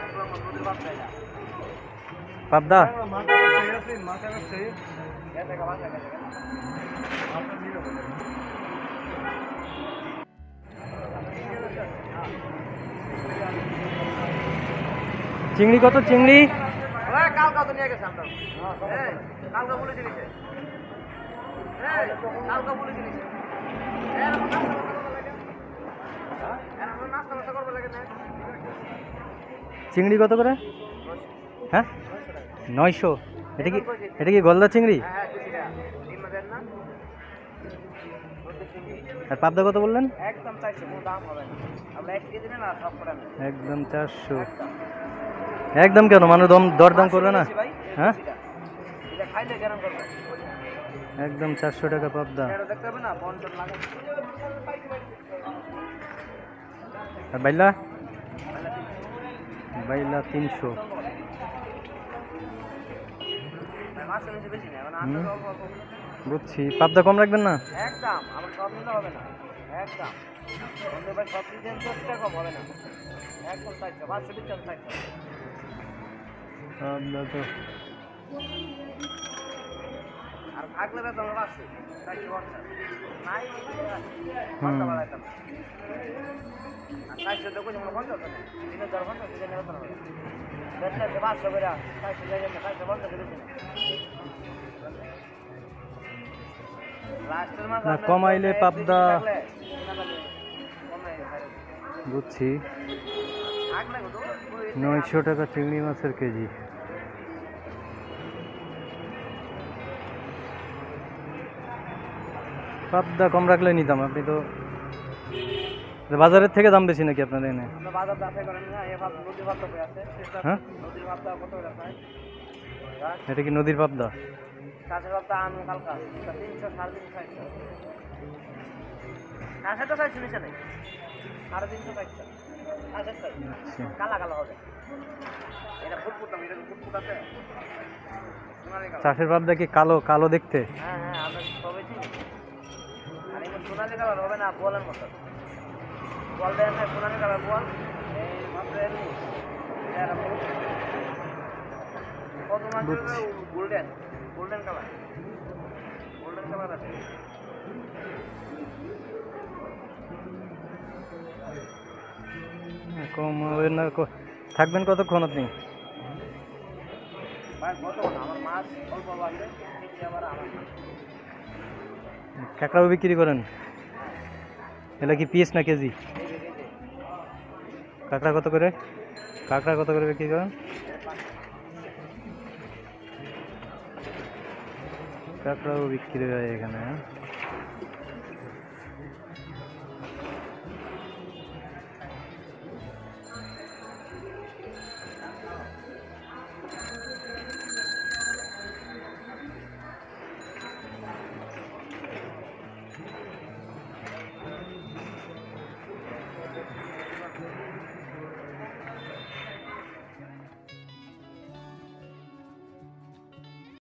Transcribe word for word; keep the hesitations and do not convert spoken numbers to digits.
পাবদা চিংড়ি কত চিংড়ি কালকা তো নিয়ে গেছে আমরা কালকা বলে জিনিস কালকা বলে জিনিস চিংড়ি কত করে হ্যাঁ নয়শো এটা কি এটা কি গলদা চিংড়ি আর পাবদা কত বললেন একদম চারশো কোনো দাম হবে না আমরা এক কেজি না সব করে একদম চারশো একদম কেন মানুষ দম দরদাম করবে না হ্যাঁ এটা খাইলে কেন করবে একদম চারশো টাকা পাবদা দেখতে হবে না বন্টন লাগে আর বাইলা বাইলা তিনশো বুঝছি পাবদা কম রাখবেন না একদম আমার সব নিলে হবে না একদম বন্ধু ভাই সব দিন দশ টাকা কম হবে না একদম চারশো পাঁচশো বিশ চারশো পাবদা তো আর থাকলে তো আমরা পাচ্ছি চারশো পঞ্চাশ নাই পঞ্চাশ বাড়াইতাম আর চারশো তো কোনো পঞ্চাশ তিন হাজার পঞ্চাশ দিনে হতো না দেখলে পাঁচশো করে চারশো জায়গায় চারশো পঞ্চাশ দিয়েছি না কমাইলে পাবদা বুঝছি নয়শো টাকা চিংড়ি মাছের কেজি পাবদা কম রাখলে নিতাম আপনি তো বাজারের থেকে দাম বেশি নাকি আপনার এনে হ্যাঁ এটা কি নদীর পাবদা কাঁচের পাবদা আনু কালকা তিনশো সাড়ে তিনশো চারশো কাঁচের তো চাইছি নিচে নেই সাড়ে তিনশো চারশো কাঁচের চাই কালা কালা হবে এটা ফুটফুট এটা ফুটফুট আছে চাষের পাবদা কি কালো কালো দেখতে হ্যাঁ হ্যাঁ আমরা সবাই চিনি আর এমন সোনালি কালার হবে না বলের মতো বল দেয় না সোনালি কালার বল এই মাত্র এমনি কত মাত্র golden golden colour golden colour আছে কম হবে না থাকবেন কতক্ষণ আপনি আমার মাছ অল্প আছে আবার আমার কাঁকড়াও বিক্রি করেন এটা কি পিস না কেজি কাঁকড়া কত করে কাঁকড়া কত করে বিক্রি করেন কাঁকড়াও বিক্রি হয় এখানে